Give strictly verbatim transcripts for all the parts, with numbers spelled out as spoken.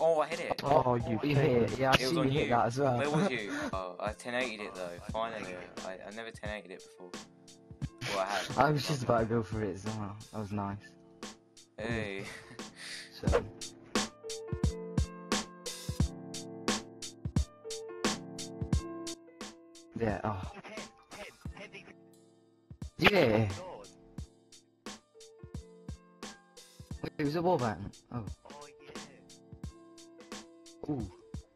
Oh, I hit it. Oh, you You hit it. Yeah, I It was see you on hit you. that as well. Where was you? Oh, I ten eighty'd it though. Finally, I, I never ten eighty'd it before. Well, I had. I was just about to go for it as well. That was nice. Hey. So. Yeah. Oh. Yeah. Wait, it was a wallbang. Oh. Ooh.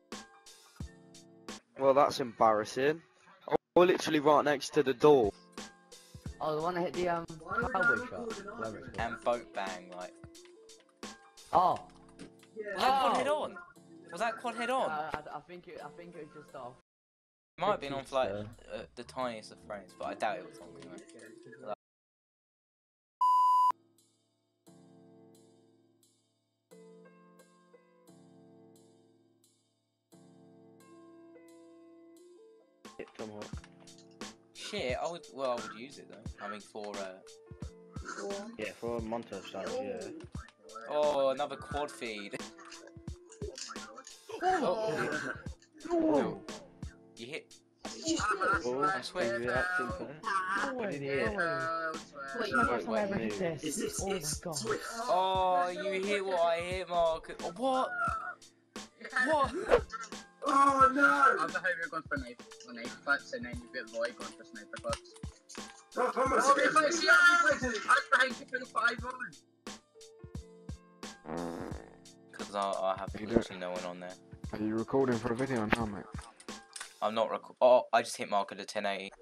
Well, that's embarrassing. We're literally right next to the door. Oh, the one that hit the um cowboy shot. Whatever it's called. And boat bang, like. Oh. Was that quad head on? Was that quad head on? Uh, I, I think it. I think it was just off. It might have been on for like uh, the tiniest of frames, but I doubt it was on anyway. Like, Tomahawk. shit, I would. Well, I would use it though. I mean, for uh. Yeah, for a montage style, yeah. Oh, another quad feed. Oh. Oh. You hit. Oh, I swear. you acting for it. What did you hit? Wait, Wait, wait, ever hit move. this. It's, it's, Oh my it's god. Swift. Oh, you hit what I hit, Mark. What? What? Oh no! I was hoping you're going for knife, knife clips and then you get Roy going for sniper clips. Oh, come on, Oh, Swift. reflex, see that reflex? I was behind you for the five on. Because I, I have literally no one on there. Are you recording for a video now, mate? I'm not rec- Oh, I just hit Mark at a ten eighty.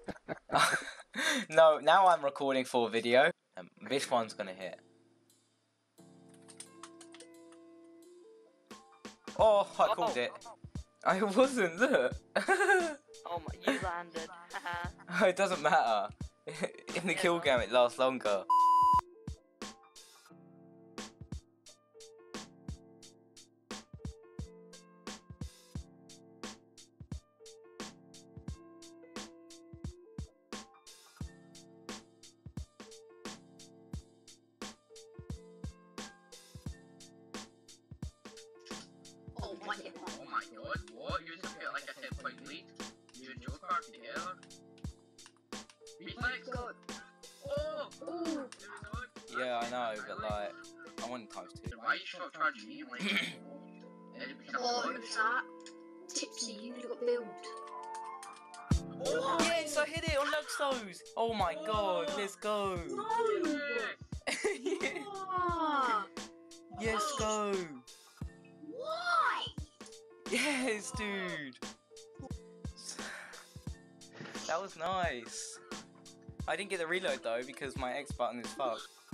No, now I'm recording for a video. Um, this one's gonna hit. Oh, I called Oh. it. I wasn't, look. Oh my, you landed. Haha. It doesn't matter. In the kill game, it lasts longer. Oh my god. Oh my god, what? You just get like a ten point lead. You and Joker are together. Reflex! Oh! Oh! Yeah, I know, but like, I want times two. Why are you short charging me? Like, it'd be Oh, something. who's that? Tipsy, you got build. Oh! Yes, I hit it on Luxos. Oh my god, let's go. No! Yeah. What? Yes, go. Why? Yes, dude. That was nice. I didn't get the reload though because my X button is fucked.